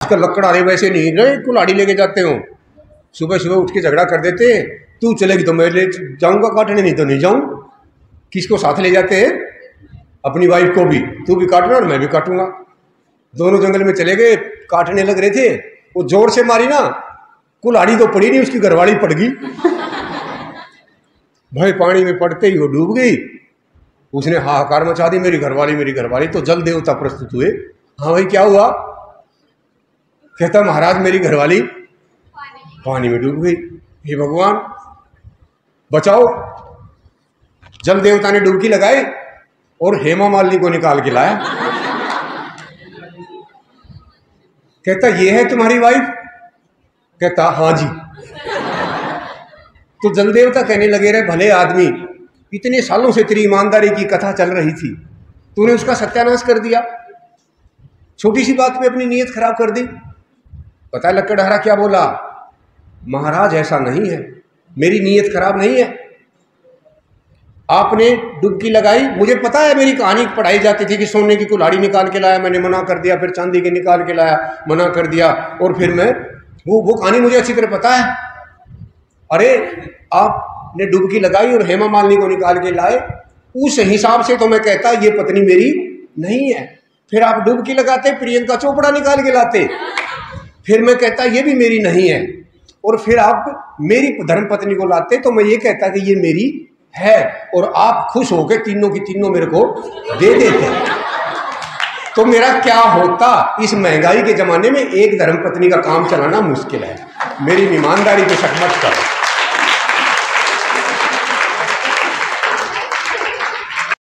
आजकल लकड़हारे वैसे नहीं रहे, कुल्हाड़ी लेके जाते हो, सुबह सुबह उठ के झगड़ा कर देते हैं, तू चलेगी तो मैं ले जाऊंगा काटने, नहीं तो नहीं जाऊं। किसको साथ ले जाते हैं? अपनी वाइफ को भी, तू भी काटना और मैं भी काटूंगा। दोनों जंगल में चले गए, काटने लग रहे थे, वो जोर से मारी ना, कुल्हाड़ी तो पड़ी नहीं, उसकी घरवाली पड़ गई। भाई पानी में पड़ते ही वो डूब गई। उसने हाहाकार मचा दी, मेरी घरवाली मेरी घरवाली। तो जल देवता प्रस्तुत हुए। हाँ भाई क्या हुआ? कहता महाराज मेरी घरवाली पानी में डूब गई, हे भगवान बचाओ। जल देवता ने डुबकी लगाई और हेमा मालिनी को निकाल के लाया। कहता ये है तुम्हारी वाइफ? कहता हाँ जी। तो जल देवता कहने लगे, रे भले आदमी, इतने सालों से तेरी ईमानदारी की कथा चल रही थी, तूने उसका सत्यानाश कर दिया, छोटी सी बात पे अपनी नीयत खराब कर दी। पता है लकड़हारा क्या बोला? महाराज ऐसा नहीं है, मेरी नीयत खराब नहीं है। आपने डुबकी लगाई, मुझे पता है मेरी कहानी पढ़ाई जाती थी कि सोने की कुल्हाड़ी निकाल के लाया, मैंने मना कर दिया, फिर चांदी की निकाल के लाया, मना कर दिया, और फिर मैं वो कहानी मुझे अच्छी तरह पता है। अरे आपने डुबकी लगाई और हेमा मालिनी को निकाल के लाए, उस हिसाब से तो मैं कहता ये पत्नी मेरी नहीं है। फिर आप डुबकी लगाते, प्रियंका चोपड़ा निकाल के लाते, फिर मैं कहता ये भी मेरी नहीं है। और फिर आप मेरी धर्म पत्नी को लाते तो मैं ये कहता कि ये मेरी है, और आप खुश होकर तीनों की तीनों मेरे को दे देते। तो मेरा क्या होता? इस महंगाई के जमाने में एक धर्म पत्नी का काम चलाना मुश्किल है। मेरी ईमानदारी पे शक मत करो।